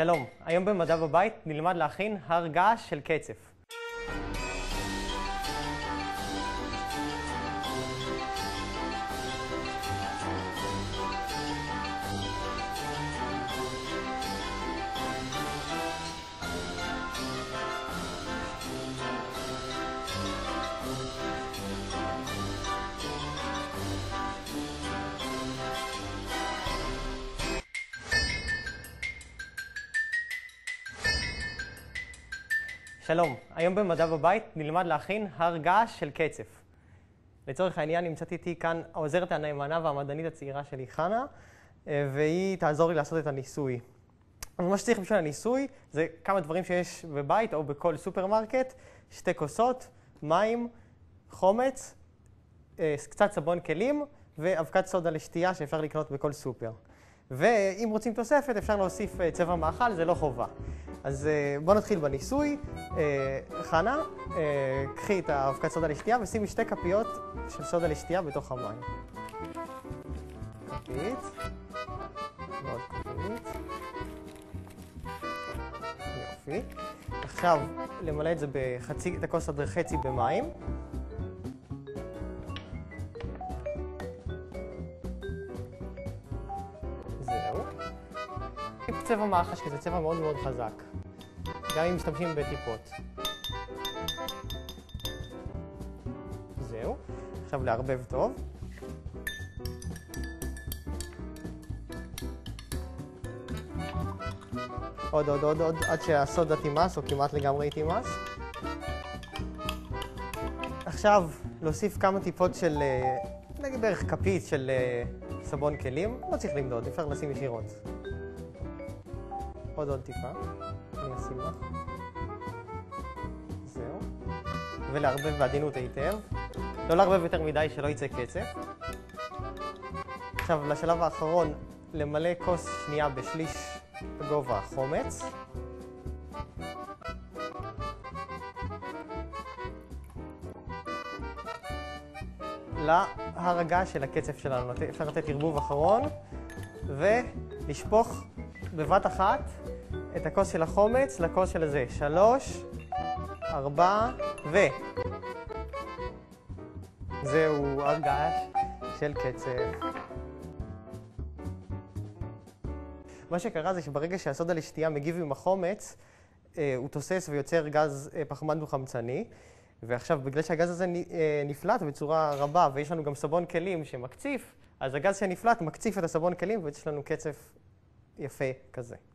שלום, היום במדע בבית נלמד להכין הר געש של קצף. שלום, היום במדע בבית נלמד להכין הר געש של קצף. לצורך העניין נמצאת איתי כאן העוזרת הנאמנה והמדענית הצעירה שלי, חנה, והיא תעזור לי לעשות את הניסוי. אז מה שצריך בשביל הניסוי זה כמה דברים שיש בבית או בכל סופרמרקט, 2 כוסות, מים, חומץ, קצת סבון כלים ואבקת סודה לשתייה שאפשר לקנות בכל סופר. ואם רוצים תוספת אפשר להוסיף צבע מאכל, זה לא חובה. אז בואו נתחיל בניסוי. חנה, קחי את האבקת סודה לשתייה ושימי 2 כפיות של סודה לשתייה בתוך המים. כפית, ועוד כפית. יופי. עכשיו למלא את זה את הכוס עד חצי במים. זהו. צבע מאחש, כי זה צבע מאוד מאוד חזק, גם אם משתמשים בטיפות. זהו. עכשיו לערבב טוב. עוד, עד שהסודה תימס, או כמעט לגמרי תימס. עכשיו להוסיף כמה טיפות של, נגיד בערך כפית של סבון כלים. לא צריך למדוד, אפשר לשים ישירות. עוד טיפה, אני אשים לך. זהו. ולערבב בעדינות היטב. לא לערבב יותר מדי שלא יצא קצף. עכשיו לשלב האחרון, למלא כוס שנייה בשליש גובה חומץ. להר הגעש של הקצף שלנו. אפשר לתת ערבוב אחרון ולשפוך בבת אחת את הכוס של החומץ לכוס של הזה. 3, 4 זהו הר געש של קצף. מה שקרה זה שברגע שהסודה לשתייה מגיב עם החומץ, הוא תוסס ויוצר גז פחמן דו-חמצני. ועכשיו בגלל שהגז הזה נפלט בצורה רבה ויש לנו גם סבון כלים שמקציף, אז הגז שנפלט מקציף את הסבון כלים ויש לנו קצף יפה כזה.